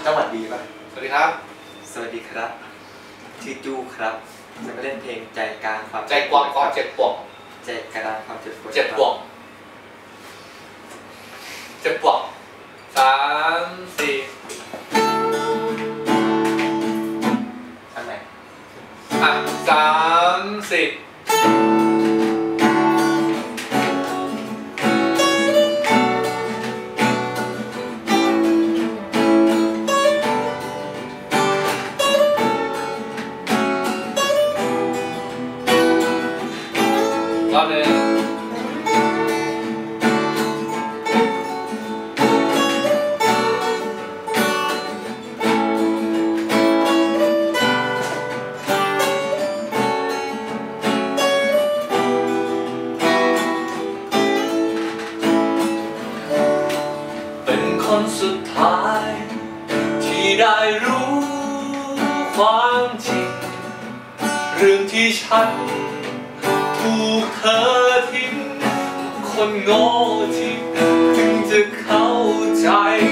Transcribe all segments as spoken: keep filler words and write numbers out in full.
สวัสดีป่ะสวัสดีครับสวัสดีครับชื่อจูครับจะมาเล่นเพลงใจกลางความใจกว้างก่อนเจ็บปวดใจกลางความเจ็บปวดเจ็บปวดเจ็บปวดสามสี่อันไหนอ่ะสามสี่รอบหนึ่งเป็นคนสุดท้ายที่ได้รู้ความจริงเรื่องที่ฉันถูกเธอทิ้งคนโง่ที่ถึงจะเข้าใจ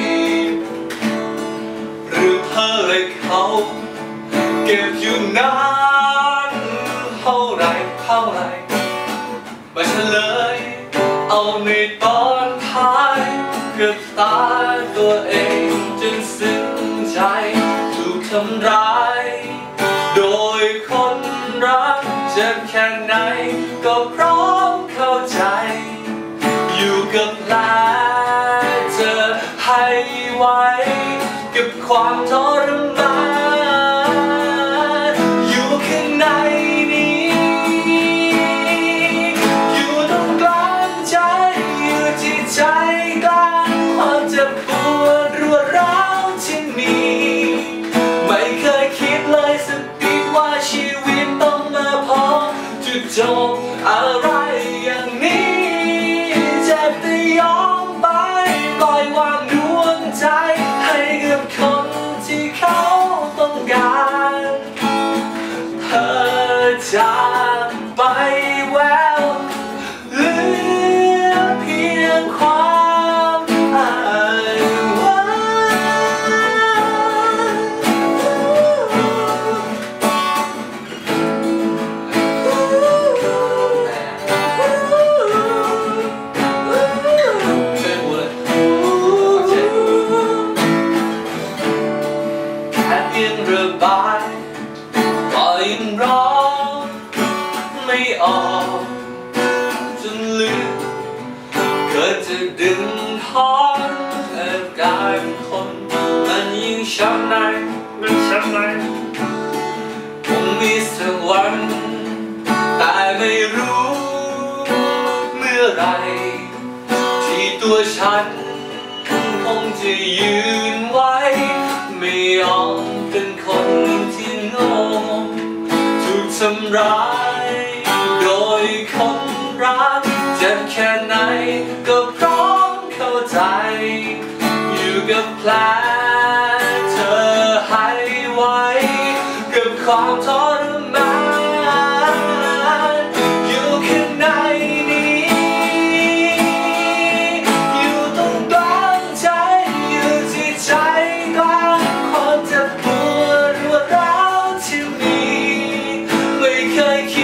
หรือเธอและเขาเก็บอยู่นานเท่าไรเท่าไรมาเฉลยเอาในตอนท้ายเกือบตายตัวเองจนสิ้นใจถูกทำร้ายโดยคนรักเจ็บแค่ไหนก็พร้อมเข้าใจอยู่กับแผลเธอให้ไว้กับความทรมานอยู่ข้างในนี้อยู่ตรงกลางใจอยู่ที่ใจกลางความเจ็บปวดรวดร้าวที่มีไม่เคยคิดเลยสักนิดว่าชีวิตต้องมาพอจุดจบอะไรอย่างนี้เจ็บแต่ยอมไปปล่อยวางดวงใจให้กับคนที่เขาต้องการเธอจากไปแววเหลือเพียงความอ้างว้างยังระบายก็ยังร้องไม่ออกจนลึกเกิดจะดึงทอนอาการคนมันยิ่งช้ำในมันช้ำในคงมีสักวันแต่ไม่รู้เมื่อไรที่ตัวฉันคงจะยืนไว้ไม่ยอมเป็นคนที่โง่ถูกทำร้ายโดยคนรักเจ็บแค่ไหนก็พร้อมเข้าใจอยู่กับแผลเธอให้ไว้กับความทรมานอยู่ข้างในนี้อยู่ตรงกลางใจอยู่ที่ใจกลางความเจ็บปวดรวดร้าวที่มีไม่เคย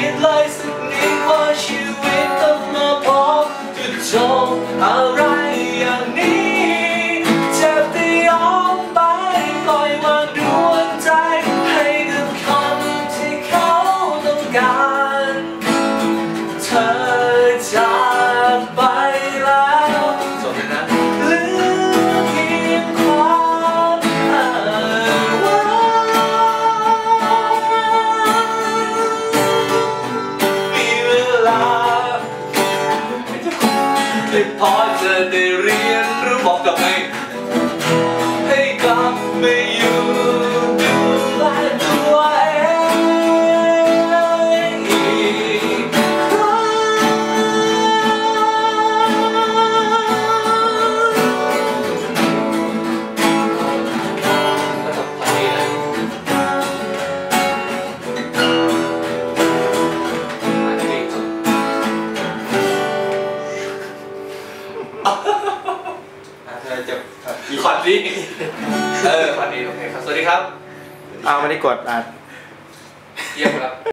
วัสดีโอเคครับสวัสดีครับเอาไม่ได้กดอ่ะเยี่ยมครับ